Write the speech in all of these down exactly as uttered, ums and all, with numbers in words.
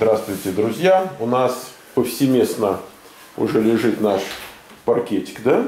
Здравствуйте, друзья! У нас повсеместно уже лежит наш паркетик, да?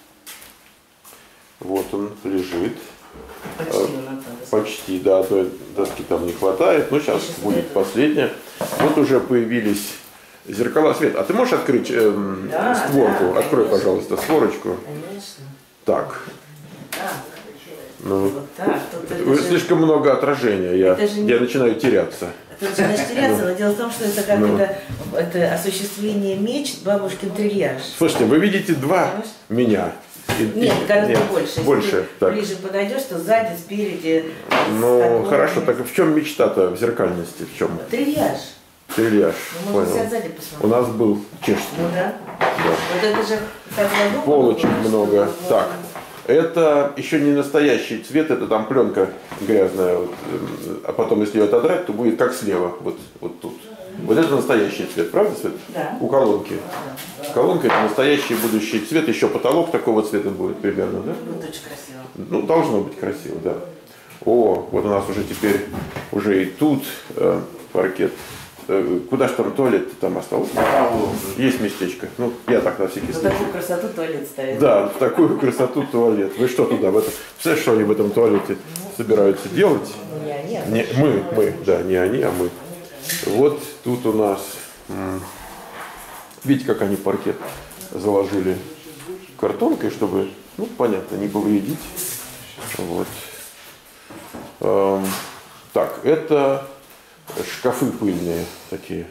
Вот он лежит. Почти, а, почти, да, одной доски там не хватает, но сейчас будет последняя. Вот уже появились зеркала. Свет, а ты можешь открыть э, да, створку? Да, Открой, конечно. пожалуйста, створочку. Конечно. Так. Так. Ну, вот так. Тут вы же... слишком много отражения, я, не... я начинаю теряться. Ты начинаешь теряться, но дело в том, что это как ну. это, это осуществление меч, бабушкин трильяж. Слушайте, вы видите два Понимаешь? меня. И, Нет, гораздо нет, больше. Если больше. ты Так. ближе подойдешь, то сзади, спереди. Ну, такой... хорошо, так в чем мечта-то в зеркальности? В чем? Трильяж. Трильяж. Ну, можно себя сзади посмотреть. У нас был чешский. Ну да. да. Вот это же так задумано. Полочек много. Вот. Так. Это еще не настоящий цвет, это там пленка грязная. Вот. А потом, если ее отодрать, то будет как слева, вот, вот тут. Вот это настоящий цвет, правда, Свет? Да. У колонки. Да. Колонка это настоящий будущий цвет, еще потолок такого цвета будет примерно, да? Будет очень красиво. Ну, должно быть красиво, да. О, вот у нас уже теперь, уже и тут э, паркет. Э, куда же там туалет там остался? Есть местечко. Ну, я так на всякий случай. В такую красоту туалет ставит. Да, в такую красоту туалет. Вы что туда, в этом, представляешь, что они в этом туалете собираются делать? Не они, а не, мы, мы, да, не они, а мы. Вот тут у нас, видите, как они паркет заложили картонкой, чтобы, ну, понятно, не повредить. Вот. Эм, так, это шкафы пыльные такие.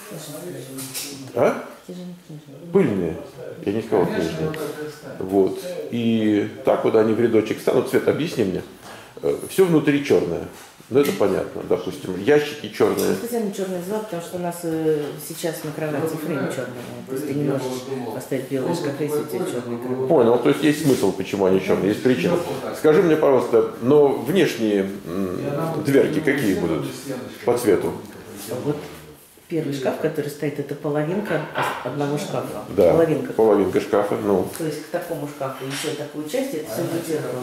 А? Пыльные. Я не сказал книжные. Вот. И так вот они в рядочек станут. Цвет, объясни мне. Все внутри черное. Ну это понятно, допустим. Ящики черные. Специально черный взяла, потому что у нас э, сейчас на кровати фрейм черный. То есть ты не можешь поставить белые шкафы, если у тебя черный крыло. Понял, то есть есть смысл, почему они черные, есть причина. Скажи мне, пожалуйста, но внешние дверки какие будут по цвету? Вот первый шкаф, который стоит, это половинка одного шкафа. Да, половинка. половинка шкафа. Ну. То есть к такому шкафу еще такую часть, это все будет зеркало.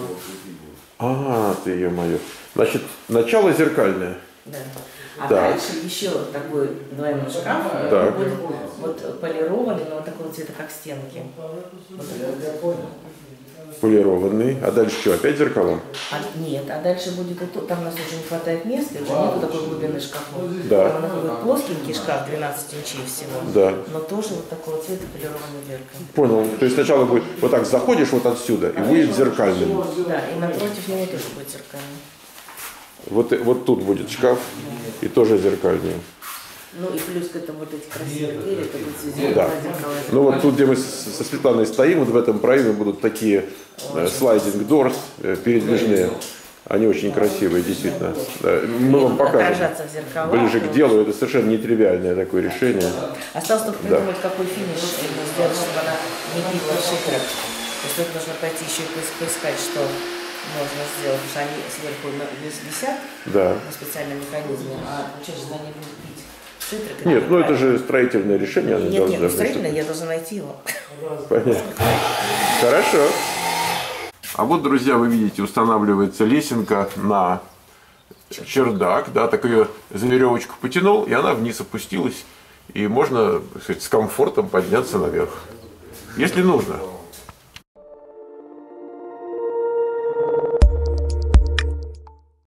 А, ты ее мою. Значит, начало зеркальное. Да. А так. дальше еще такой двойной шкаф, так. будет вот полированный, но вот такого цвета, как стенки. Вот такой. Полированный. А дальше что, опять зеркало? А, нет, а дальше будет, это, там у нас уже не хватает места, уже нету такой глубины шкафа. Да. Там у нас будет плоскенький шкаф, двенадцать инчей всего, да. но тоже вот такого цвета полированной дверкой. Понял. То есть сначала будет вот так заходишь вот отсюда и будет зеркальным. Да, и напротив него тоже будет зеркальный. Вот, вот тут будет шкаф и тоже зеркальный. Ну и плюс к этому вот эти красивые двери, это будет зеркало. Да. Ну вот тут, где мы со Светланой стоим, вот в этом проеме будут такие э, слайдинг doors э, передвижные. Они очень красивые, действительно. Да. Мы вам покажем ближе к делу. Это совершенно нетривиальное такое решение. Осталось только придумать, да. какой финиш сделать, чтобы она не била в шикрах. То есть тут нужно пойти еще и поискать, что можно сделать, потому что они сверху висят да. на специальном механизме, а получается, что они будут пить. Шитрик, нет, ну это же строительное решение. Нет, нет, нет строительное, я должна найти его. Понятно. Хорошо. А вот, друзья, вы видите, устанавливается лесенка на чердак, да, так ее за веревочку потянул, и она вниз опустилась, и можно, так сказать, с комфортом подняться наверх, если нужно.